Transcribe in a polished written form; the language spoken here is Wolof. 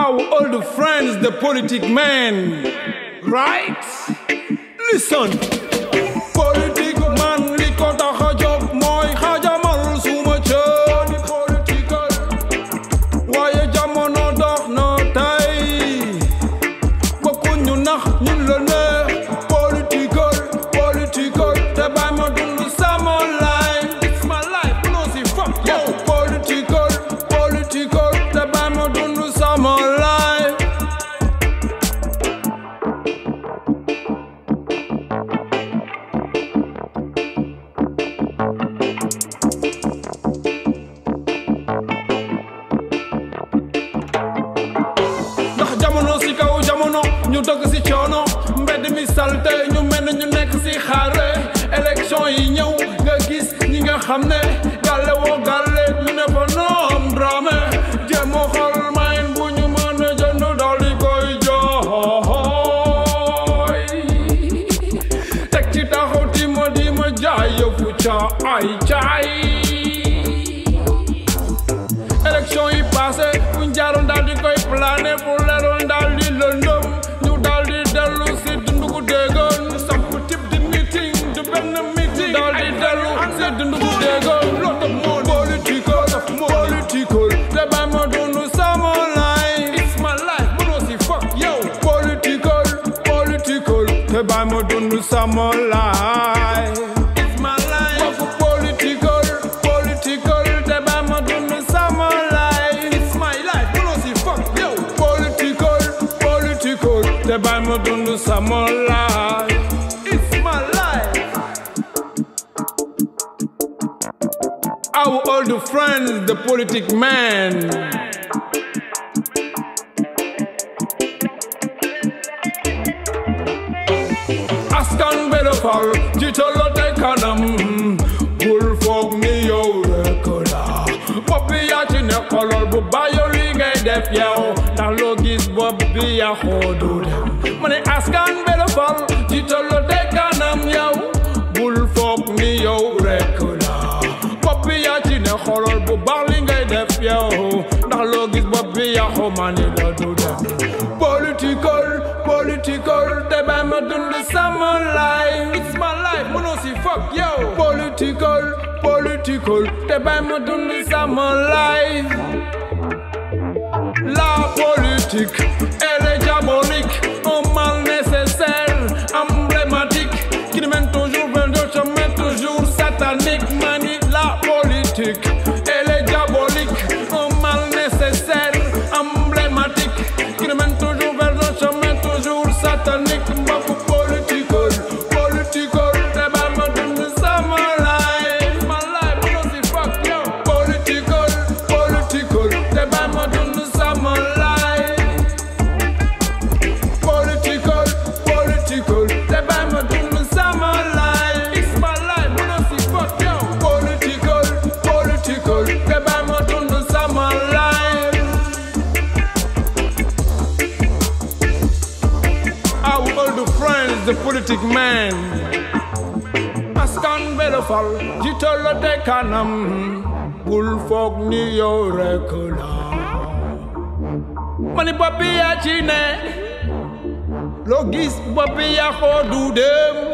Our old friends, the politic men, right? Listen. Politic man, li ko tax a jóg mooy xajamal suma cër di political. Waaye jamono dox na tey ba ku ñu nax ñun la ne political, political. Te bàyyi ma dund sama life. It's my life, no si fuck yo. Political, political. Te bàyyi ma dund sama life. Jamono si kaw jamono ñu dëgg si coono mbedd mi salte ñu mel ñu nekk si xaare élection yi ñëw nga gis ñi nga xam ne gàlle woo gàlle ñu ne fa noom drame jéem a xool mayin bu ñu mën a jënd daal di koy jooy teg ci taxaw di ma jaay yëfu ca ay caay élection yi passé buñ jaaroon daal di koy plané pour leeroon daal di lëndëm ñu daal di dellu si dundu gu déggoon samp type di meeting du benn meeting daal di dellu si dundu gu déggoon lot of money political te bàyyi ma dund sama life it's my life mënoo si fuck yow political te bàyyi ma dund sama life it's my life political te bàyyi ma dund sama life it's my life mënoo si fuck yow political te bàyyi ma dund sama life it's my life. Our old friends, the politic men. Askan bela fal jitolo te kanam bul foog ni yow rek la boppi yaa ci nekkolol bu bàyyi li ngay def yow ndax loo gis bopp bi yaa xoodu dem ma ne askan bela fal jitolo te kanam yow bul foog ni yow rek la boppi yaa ci nekkolol bu baax li ngay def yow ndax loo gis bopp bi yaa xoo ma ni la du dem political te bàyyi ma dund sama life it's my life mënoo si fuck yow political te bàyyi ma dund sama life. La politique elle est diabolique un mal nécessaire emblématique qui nous mène toujours vers le chemin toujours satanique mani la politique elle est diabolique un mal nécessaire emblématique qui nous mène toujours vers le chemin toujours satanique mbokku political te bàyyi ma dund sama life my life mënoo si fuck yow political te bàyyi ma dund sama life political te bàyyi ma dund sama life it's my life mënoo si fuck yow political te bàyyi ma dund sama life. Our old friends, the politic men. Askan bela fal jitolo te kanam bul foog ni yow rek la ma ni boppi yaa ci ne loo gis boppi yaa xoodu dem